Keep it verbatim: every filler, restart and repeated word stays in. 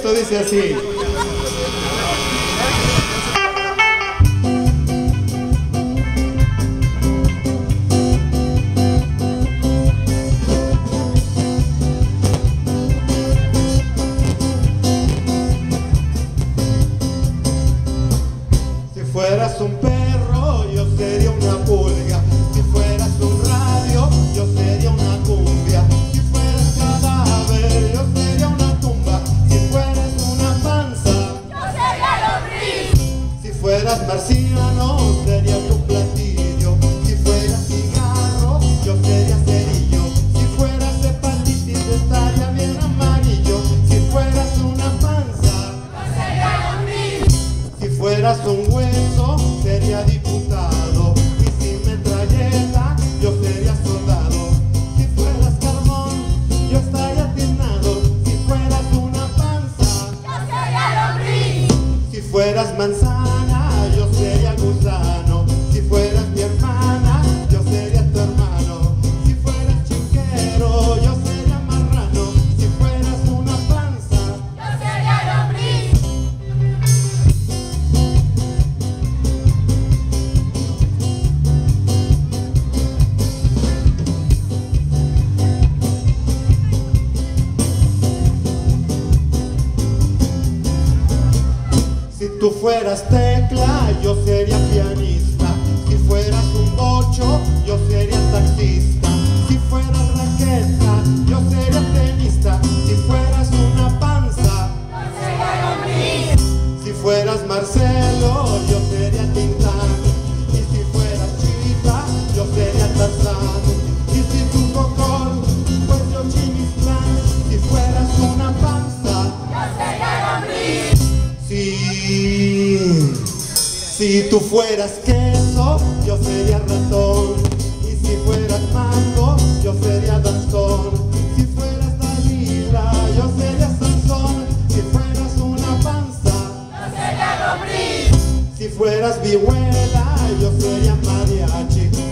Esto dice así. Si fueras un perro, yo sería una pulga. Si fueras un radio, yo sería una cumbia. Si fueras cadáver, yo sería una tumba. Si fueras una panza, yo sería lombriz. Si fueras marciano, sería tu platillo. Si fueras cigarro, yo sería cerillo. Si fueras hepatitis, estaría bien amarillo. Si fueras una panza, yo sería lombriz. si fueras un hueso, sería diputado. Y sin metralleta, yo sería soldado. Si fueras carbón, yo estaría tiznado. Si fueras una panza, Yo sería lombriz. si fueras manzana, yo sería gusano. Si fueras mi hermana, yo sería tu hermano. Si fueras chiquero, yo sería marrano. Si fueras una panza, Yo sería lombriz. si tú fueras tecla, yo sería pianista. Si fueras un bocho, yo sería taxista. Si fueras raqueta, yo sería tenista. Si fueras una panza, Yo sería lombriz. si fueras Marcelo, yo sería Tintán. Y si fueras Chita, yo sería Tarzán. Y si tú Cocol, pues yo Chimistlán. Si fueras una panza, Yo sería lombriz. Si, si tú fueras queso, yo sería ratón. Y si fueras mango, yo sería danzón. Si fueras Dalila, yo sería Sansón. Si fueras una panza, Yo sería lombriz. si fueras vihuela, yo sería mariachi.